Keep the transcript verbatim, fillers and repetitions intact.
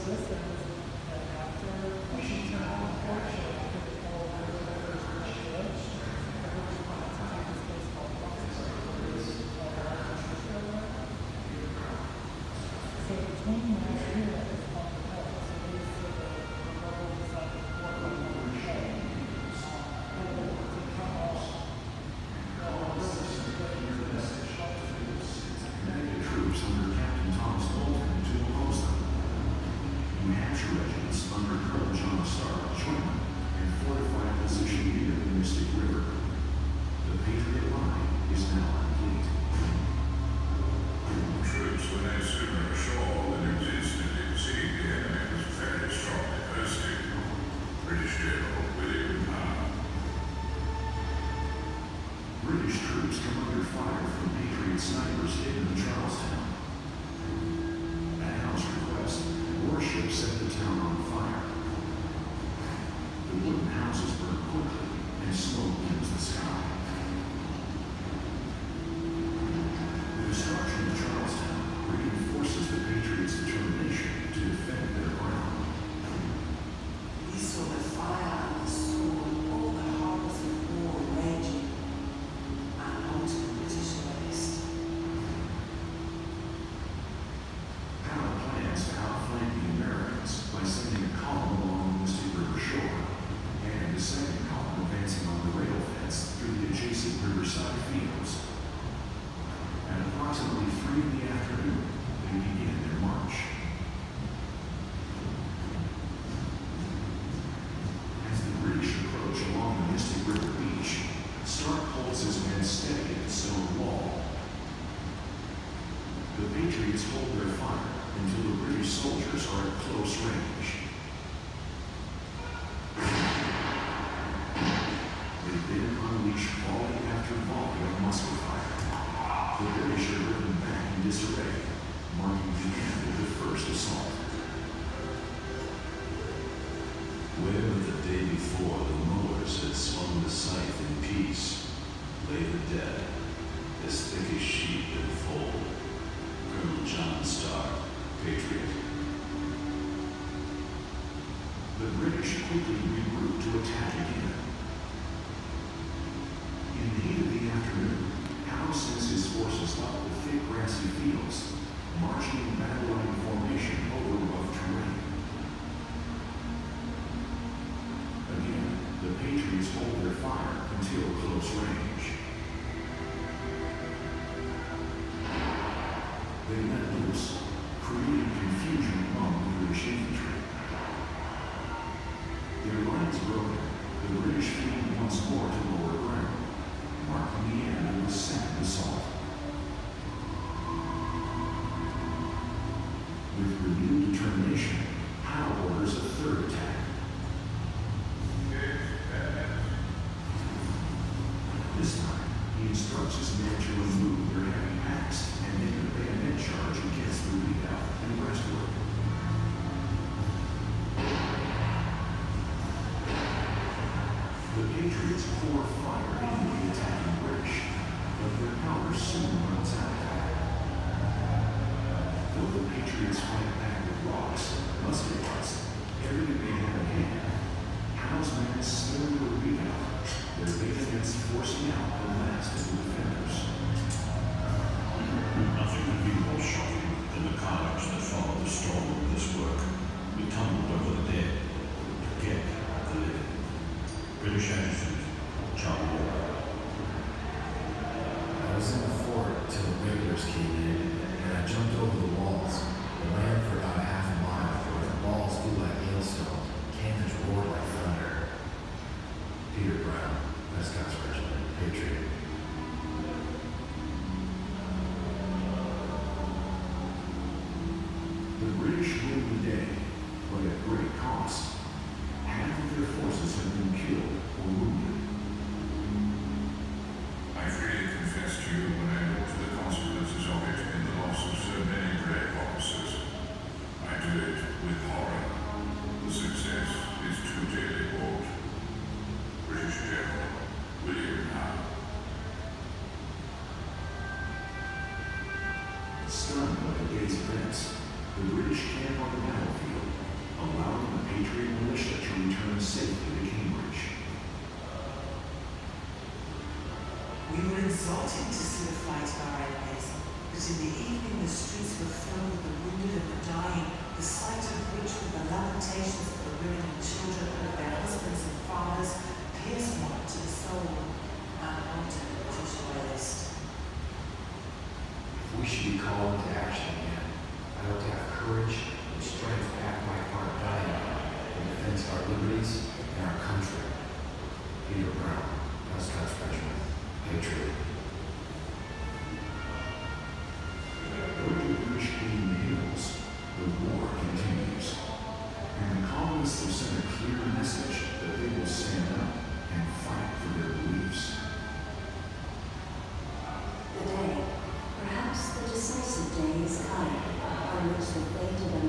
Stunned by the day's events, the British camp on the battlefield exulting to see the flight of our enemies, but in the evening the streets were filled with the wounded and the dying, the sight of which, with the lamentations of the women and children of their husbands and fathers, pierced one to the soul. And wanted British loyalist. If we should be called into action again, I hope to have courage and strength to act my part valiantly in defense of our liberties and our country. Peter Brown, Prescott's Regiment, Patriot. Though the British gain the hills, the war continues, and the colonists have sent a clear message that they will stand up and fight for their beliefs. The day, perhaps the decisive day, is come, on which the fate of